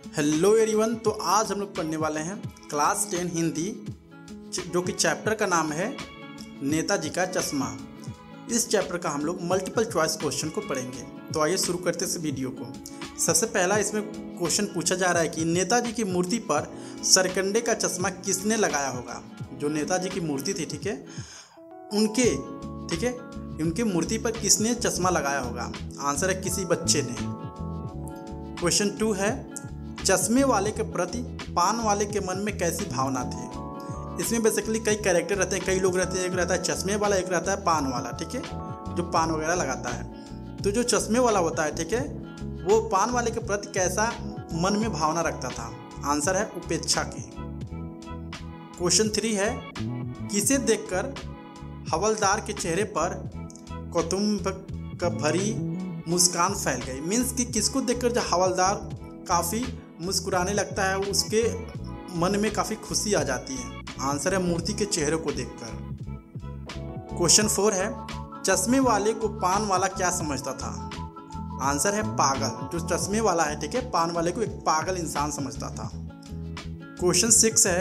Hello everyone. तो आज हम लोग पढ़ने वाले हैं क्लास 10 हिंदी, जो कि चैप्टर का नाम है नेताजी का चश्मा। इस चैप्टर का हम लोग मल्टीपल चॉइस क्वेश्चन को पढ़ेंगे। तो आइए शुरू करते हैं इस वीडियो को। सबसे पहला इसमें क्वेश्चन पूछा जा रहा है कि नेताजी की मूर्ति पर सरकंडे का चश्मा किसने लगाया होगा। जो नेताजी की मूर्ति थी, ठीक है, उनके मूर्ति पर किसने चश्मा लगाया होगा। आंसर है किसी बच्चे ने। क्वेश्चन 2 है, चश्मे वाले के प्रति पान वाले के मन में कैसी भावना थी। इसमें बेसिकली कई कैरेक्टर रहते हैं, कई लोग रहते हैं। एक रहता है चश्मे वाला, एक रहता है पान वाला, ठीक है, जो पान वगैरह लगाता है। तो जो चश्मे वाला होता है, ठीक है, वो पान वाले के प्रति कैसा मन में भावना रखता था। आंसर है उपेक्षा की। क्वेश्चन 3 है, किसे देखकर हवलदार के चेहरे पर कौतुक का भरी मुस्कान फैल गई। मीन्स कि किसको देखकर जो हवलदार काफ़ी मुस्कुराने लगता है, उसके मन में काफ़ी खुशी आ जाती है। आंसर है मूर्ति के चेहरे को देखकर। क्वेश्चन 4 है, चश्मे वाले को पान वाला क्या समझता था। आंसर है पागल। जो चश्मे वाला है, ठीक है, पान वाले को एक पागल इंसान समझता था। क्वेश्चन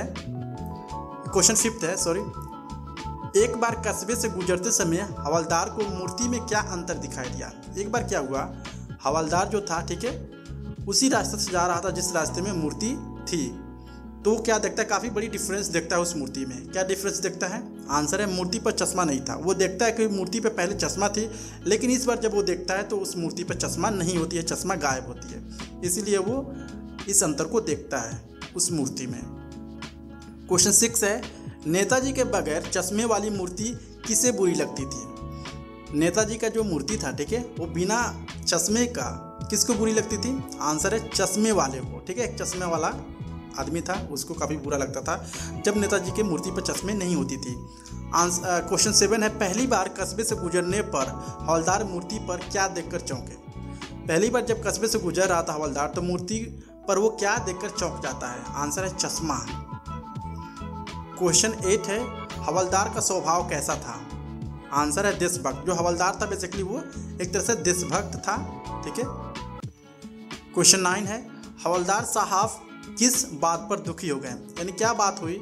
5 है, एक बार कस्बे से गुजरते समय हवलदार को मूर्ति में क्या अंतर दिखाई दिया। एक बार क्या हुआ, हवलदार जो था, ठीक है, उसी रास्ते से जा रहा था जिस रास्ते में मूर्ति थी। तो वो क्या देखता है, काफ़ी बड़ी डिफरेंस देखता है उस मूर्ति में। क्या डिफरेंस देखता है। आंसर है मूर्ति पर चश्मा नहीं था। वो देखता है कि मूर्ति पर पहले चश्मा थी, लेकिन इस बार जब वो देखता है तो उस मूर्ति पर चश्मा नहीं होती है, चश्मा गायब होती है। इसीलिए वो इस अंतर को देखता है उस मूर्ति में। क्वेश्चन 6 है, नेताजी के बगैर चश्मे वाली मूर्ति किसे बुरी लगती थी। नेताजी का जो मूर्ति था, ठीक है, वो बिना चश्मे का किसको बुरी लगती थी। आंसर है चश्मे वाले को, ठीक है, एक चश्मे वाला आदमी था, उसको काफ़ी बुरा लगता था जब नेताजी की मूर्ति पर चश्मे नहीं होती थी। क्वेश्चन 7 है, पहली बार कस्बे से गुजरने पर हवलदार मूर्ति पर क्या देखकर चौंके। पहली बार जब कस्बे से गुजर रहा था हवलदार, तो मूर्ति पर वो क्या देखकर चौंक जाता है। आंसर है चश्मा। क्वेश्चन 8 है, हवलदार का स्वभाव कैसा था। आंसर है देशभक्त। जो हवलदार था बेसिकली वो एक तरह से देशभक्त था, ठीक है। क्वेश्चन 9 है, हवलदार साहब किस बात पर दुखी हो गए। यानी क्या बात हुई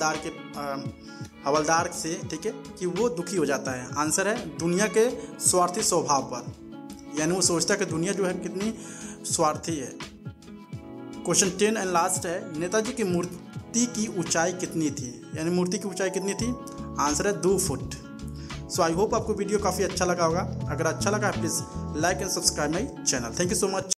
हवलदार से, ठीक है, कि वो दुखी हो जाता है। आंसर है दुनिया के स्वार्थी स्वभाव पर। यानी वो सोचता है कि दुनिया जो है कितनी स्वार्थी है। क्वेश्चन 10 एंड लास्ट है, नेताजी की मूर्ति की ऊंचाई कितनी थी। यानी मूर्ति की ऊंचाई कितनी थी। आंसर है 2 फुट। सो आई होप आपको वीडियो काफ़ी अच्छा लगा होगा। अगर अच्छा लगा please like and subscribe my channel. Thank you so much.